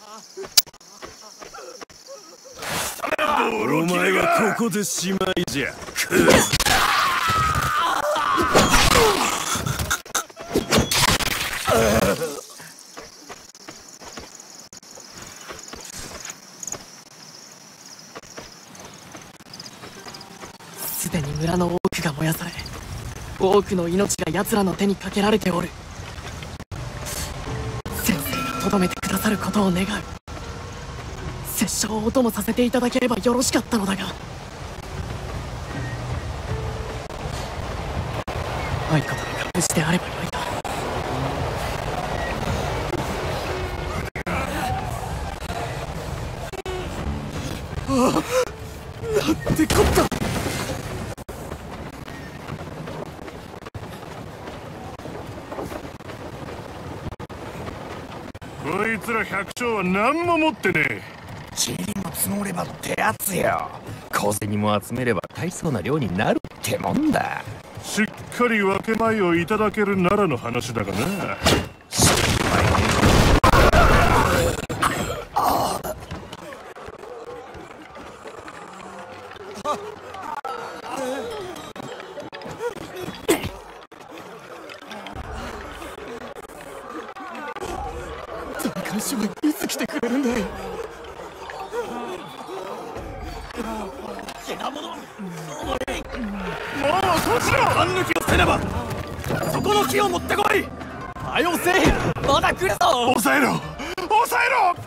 お前はここでしまいじゃ。 すでに村の多くが燃やされ、多くの命が奴らの手にかけられておる。先生がとどめてくださることを願う。拙者をお供させていただければよろしかったのだが。愛子殿が無事であればよいが。ああ、なんてこった。 こいつら百姓は何も持ってねえ。 塵も積もればってやつよ。小銭も集めれば大層な量になるってもんだ。 しっかり分け前をいただけるならの話だがな。 看守はいつ来てくれるんだい。 もう閉じろ。 勘抜きをせねば。そこの木を持ってこい。はよせい、まだ来るぞ。 抑えろ、抑えろ。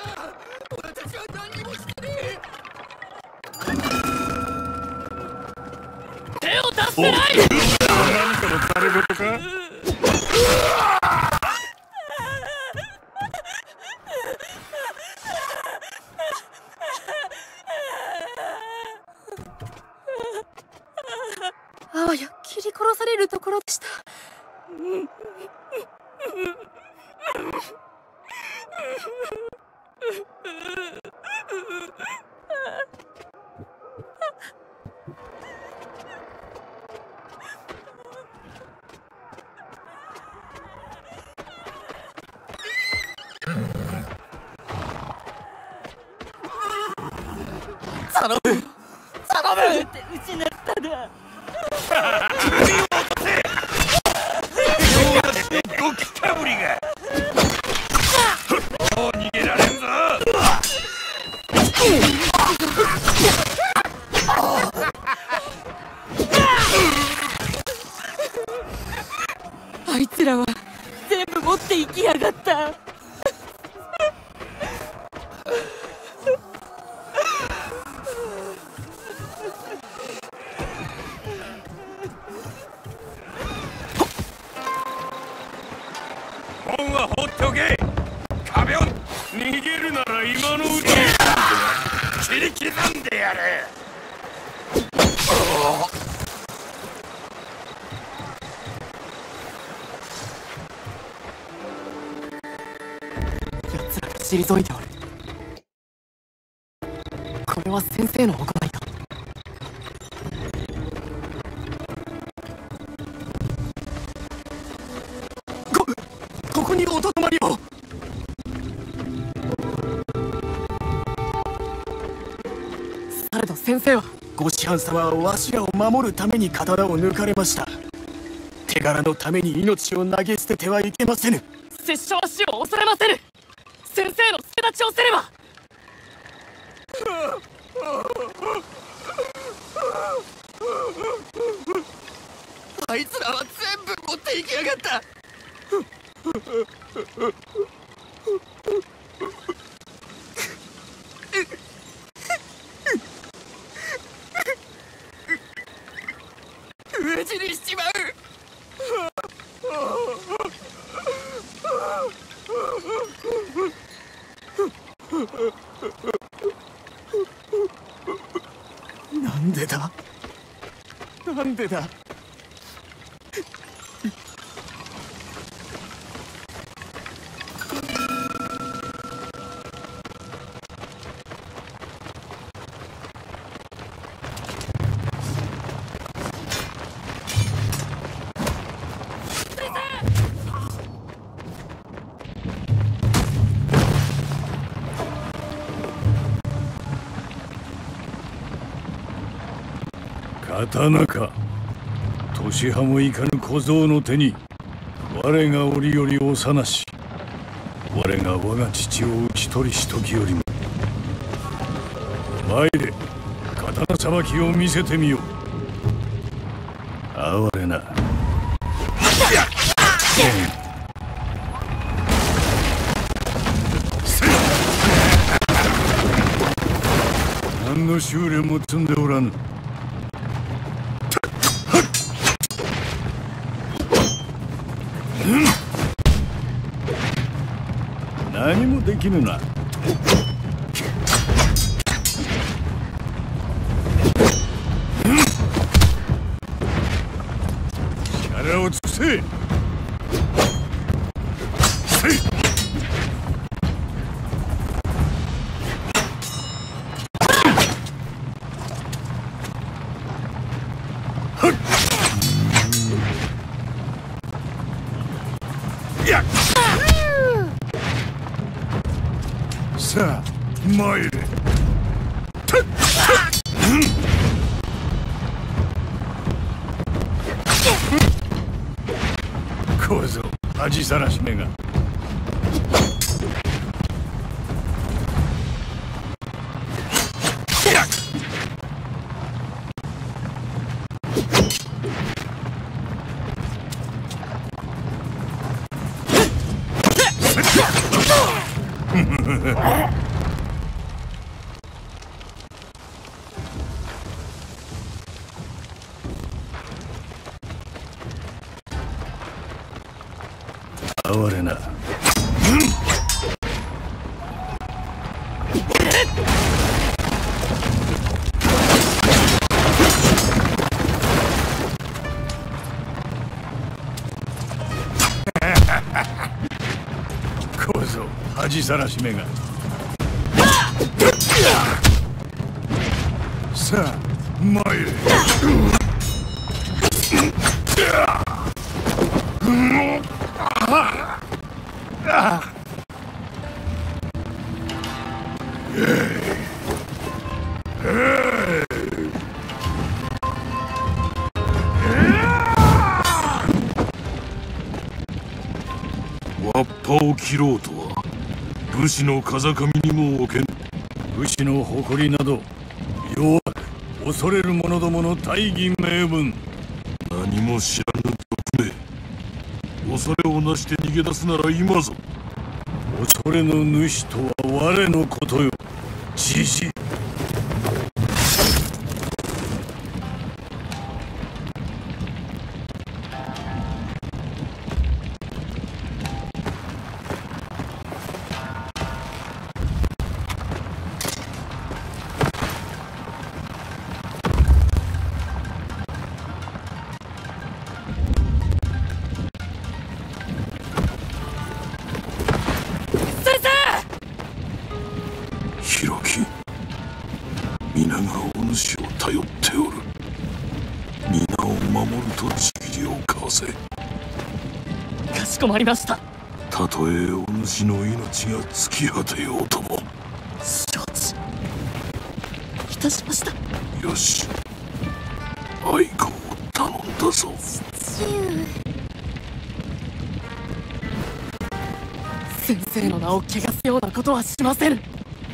俺たちは何もしてね手を出してない。 何かのざれ事か。 あわや切り殺されるところでした。 頼む頼むって失っただ。 ゴキかぶりがもう逃げられんぞ。 あいつらは全部持って行きやがった。 門は放っておけ。壁を逃げるなら今のうち。 切り刻んでやれ。 奴らが退いておる。これは先生の行いだ。ここにおとどまりを。されど先生はご師範様はわしらを守るために刀を抜かれました。手柄のために命を投げ捨ててはいけませぬ。 拙者は死を恐れませぬ。先生の助太刀をせねば。 あいつらは全部持っていきやがった。 無事にしちまう。 なんでだなんでだ。 刀か。年端もいかぬ小僧の手に我が折より幼し。我が我が父を討ち取りし時よりも。参れ、刀さばきを見せてみよう。哀れな。何の修練も積んでおらぬ。何もできぬな。力を尽くせ。さあ参れ。小僧恥さらしめが。 小僧恥さらしめが。さあ参れ。 わっぱを切ろうとは武士の風上にも置けん。 武士の誇りなど弱く恐れる者どもの大義名分。 何も知らぬ賊め、恐れをなして逃げ出すなら今ぞ。 恐れの主とは我のことよ、じじい。 広木、皆がお主を頼っておる。皆を守ると契りを交わせ。 かしこまりました。 たとえお主の命が尽き果てようとも。 承知いたしました。 よし、愛子を頼んだぞ。 先生の名を汚すようなことはしませぬ。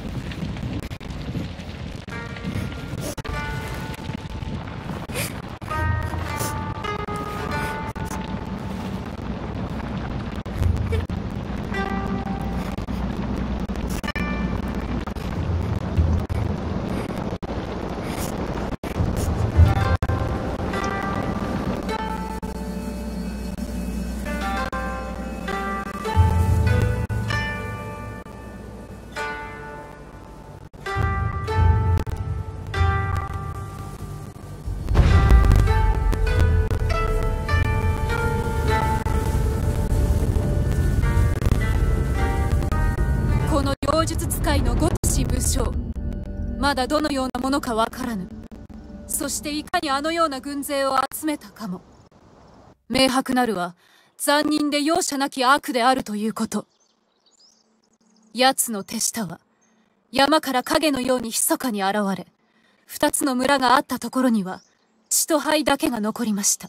妖術使いのごとし武将、まだどのようなものかわからぬ。そしていかにあのような軍勢を集めたかも明白なるは残忍で容赦なき悪であるということ。奴の手下は山から影のように密かに現れ、二つの村があったところには血と灰だけが残りました。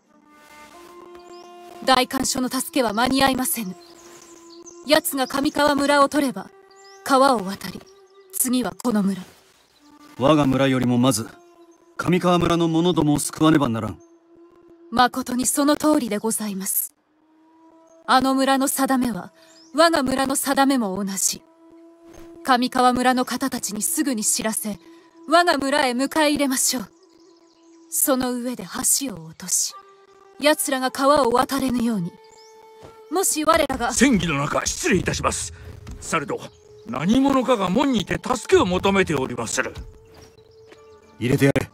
代官所の助けは間に合いませぬ。奴が上川村を取れば川を渡り、次はこの村。 我が村よりもまず上川村の者どもを救わねばならん。 まことにその通りでございます。あの村の定めは我が村の定めも同じ。上川村の方たちにすぐに知らせ、我が村へ迎え入れましょう。その上で橋を落とし、奴らが川を渡れぬように。もし我らが。 戦議の中失礼いたします。されど何者かが門にて助けを求めておりまする。 入れてやれ。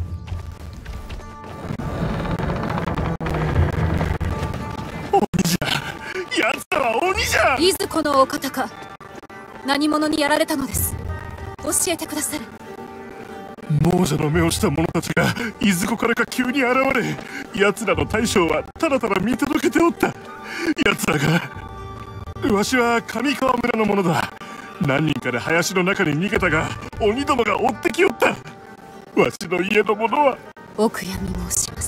鬼じゃ、奴らは鬼じゃ。 いずこのお方か。何者にやられたのです。教えてくださる。 亡者の目をした者たちがいずこからか急に現れ、奴らの大将はただただ見届けておった。奴らが。わしは上川村の者だ。何人かで林の中に逃げたが、鬼どもが追ってきよった。わしの家の者は。 お悔やみ申します。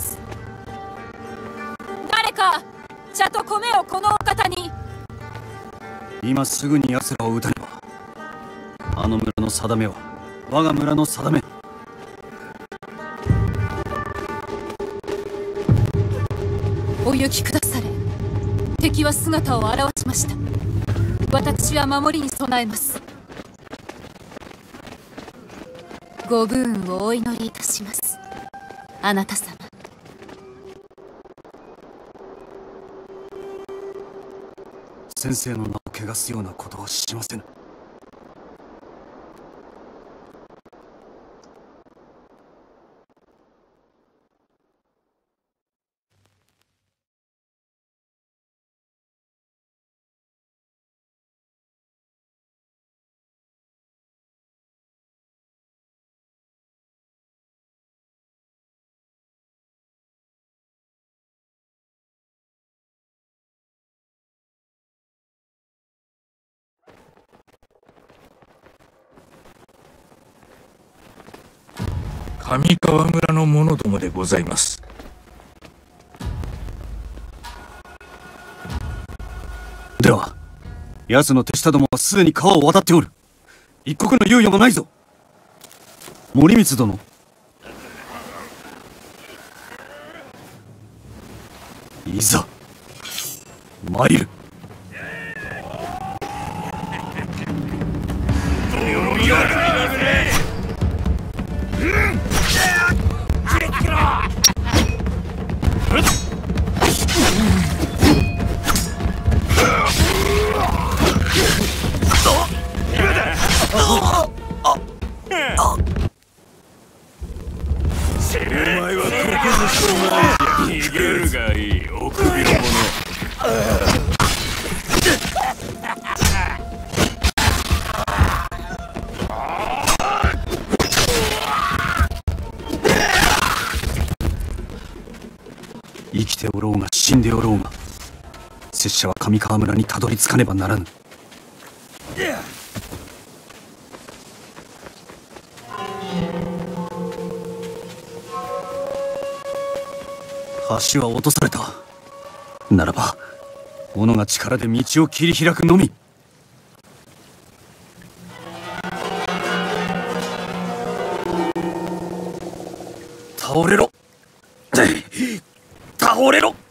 誰か茶と米をこのお方に。 今すぐに奴らを撃たねば。あの村の定めは我が村の定め。 お行きくだされ。敵は姿を現しました。私は守りに備えます。ご武運をお祈りいたします、あなた様。 先生の名を汚すようなことはしませぬ。 上川村の者どもでございます。 では奴の手下どもはすでに川を渡っておる。一刻の猶予もないぞ。森光殿、いざ参る。 逃げるがいい、お首の者。 生きておろうが死んでおろうが、拙者は上川村にたどり着かねばならぬ。橋は落とされた。ならば斧が力で道を切り開くのみ。倒れろ倒れろ。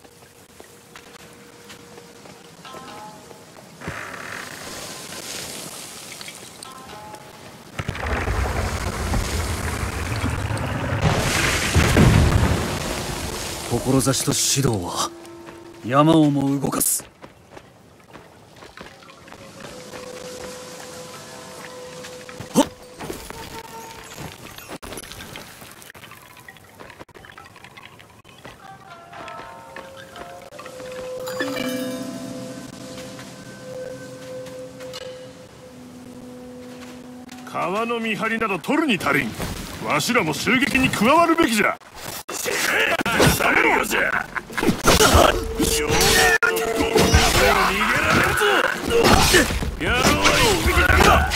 志と指導は山をも動かす。はっ。 川の見張りなど取るに足りん。わしらも襲撃に加わるべきじゃ。されるよじゃ。ようやくこんな逃げられるぞ。野郎は一匹だけだ。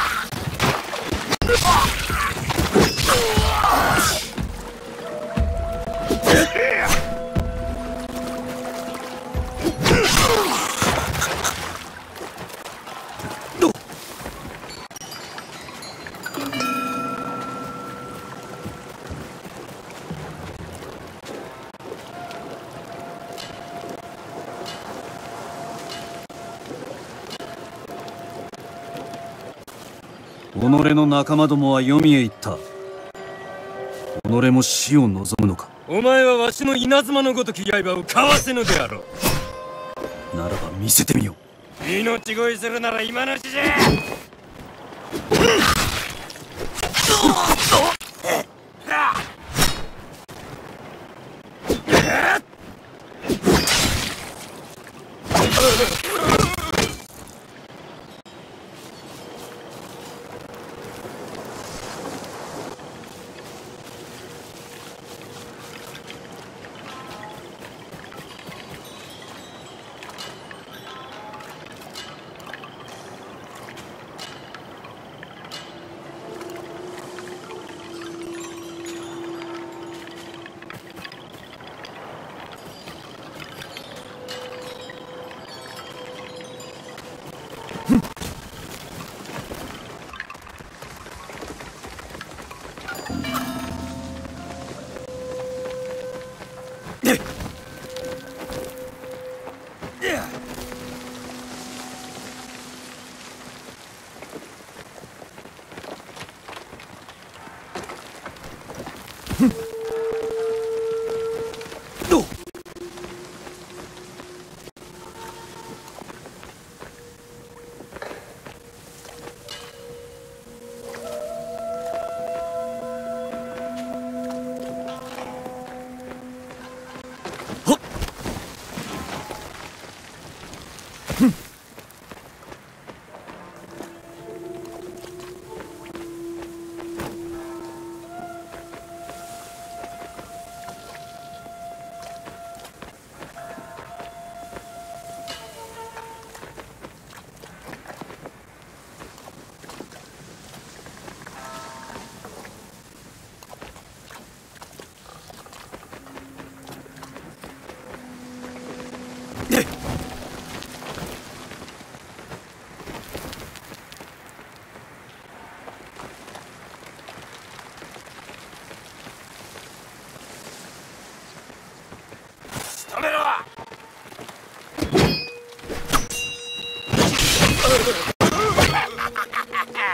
己の仲間どもは黄泉へ行った。己も死を望むのか。 お前はわしの稲妻のごとき刃をかわせぬであろう。ならば見せてみよう。命乞いするなら今のうちじゃ。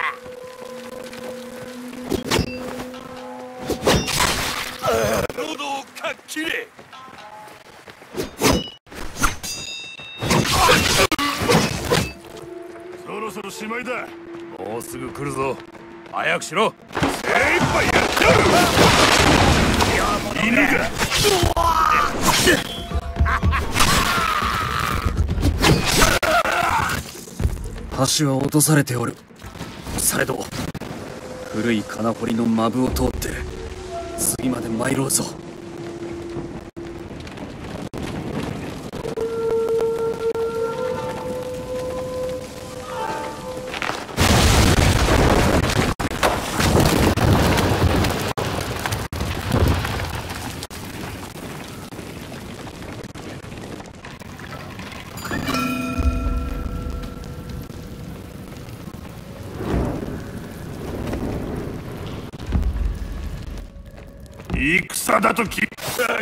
喉をかっきれ。 そろそろしまいだ。 もうすぐ来るぞ。早くしろ。 精一杯やってやる。犬か。 橋は落とされておる。されど古い金堀の間部を通って次まで参ろうぞ。 戦だとき。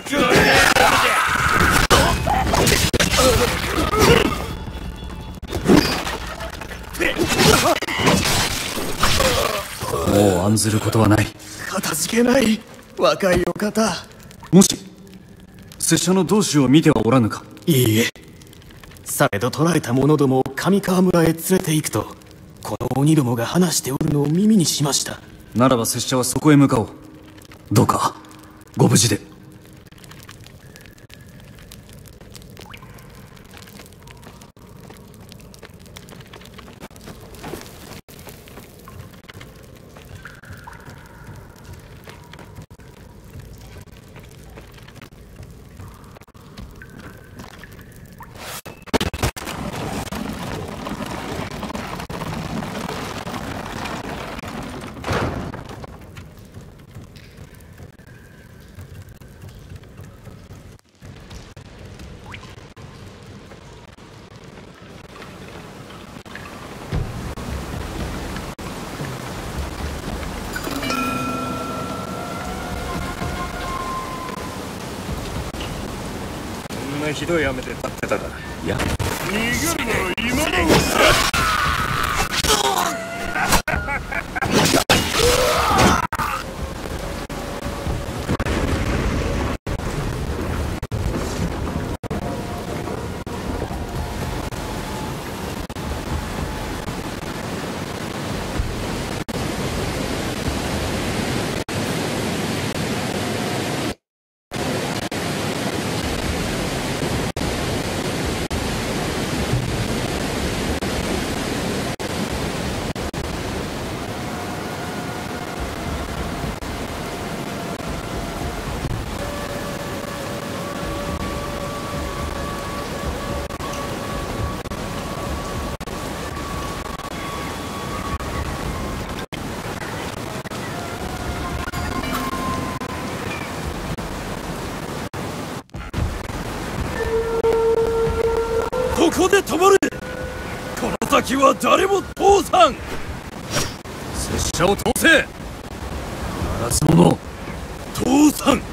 もう案ずることはない。 片付けない。若いお方。 もし拙者の同志を見てはおらぬか。 いいえ。されど捕らえた者どもを上川村へ連れて行くと、この鬼どもが話しておるのを耳にしました。 ならば拙者はそこへ向かおう。どうかご無事で。 ひどい雨で立ってたから。いや、 逃げるなら今のここで止まれ。この先は誰も通さん。 拙者を通せ。ならず者通さん。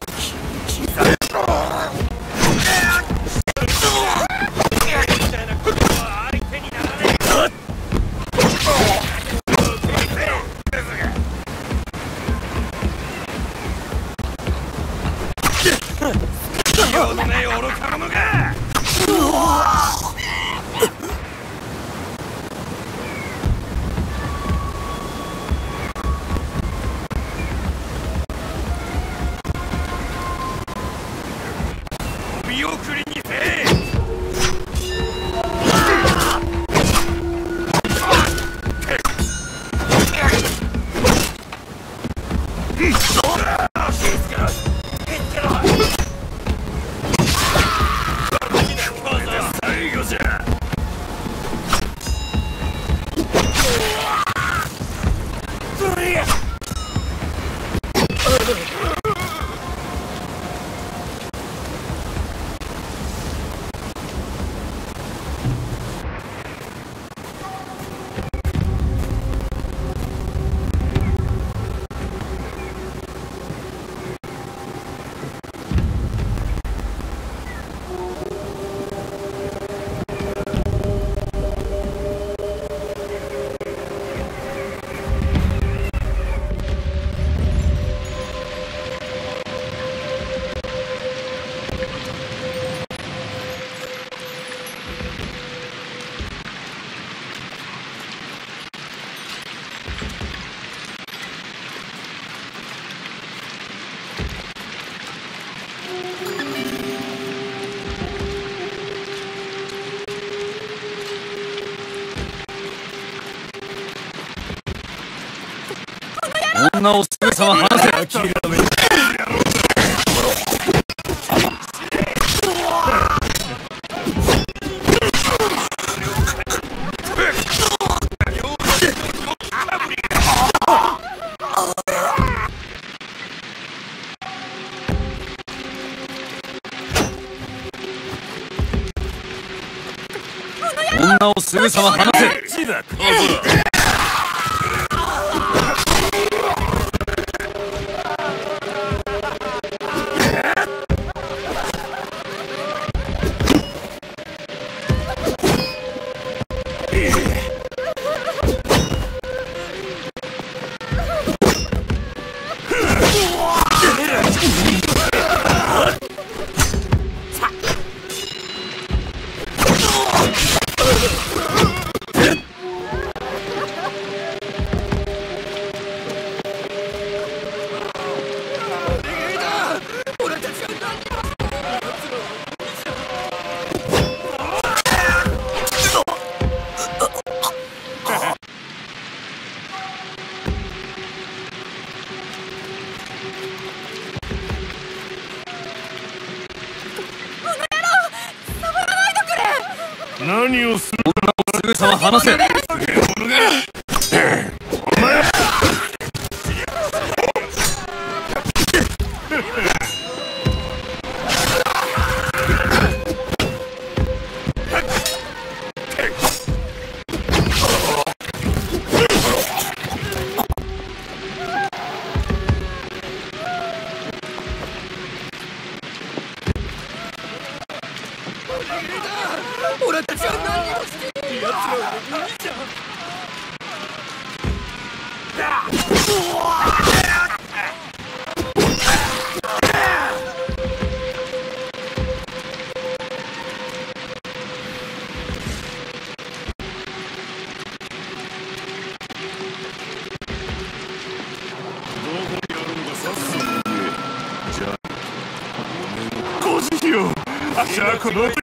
よのねえ愚か者が。見送りにせ。最後じゃ。 女をすぐさま離せ。 諦め女をすぐさま離せ。 何をする。 女をすぐさま離せ。 俺たちは何をしている。奴らは無理じゃん。 じゃあこの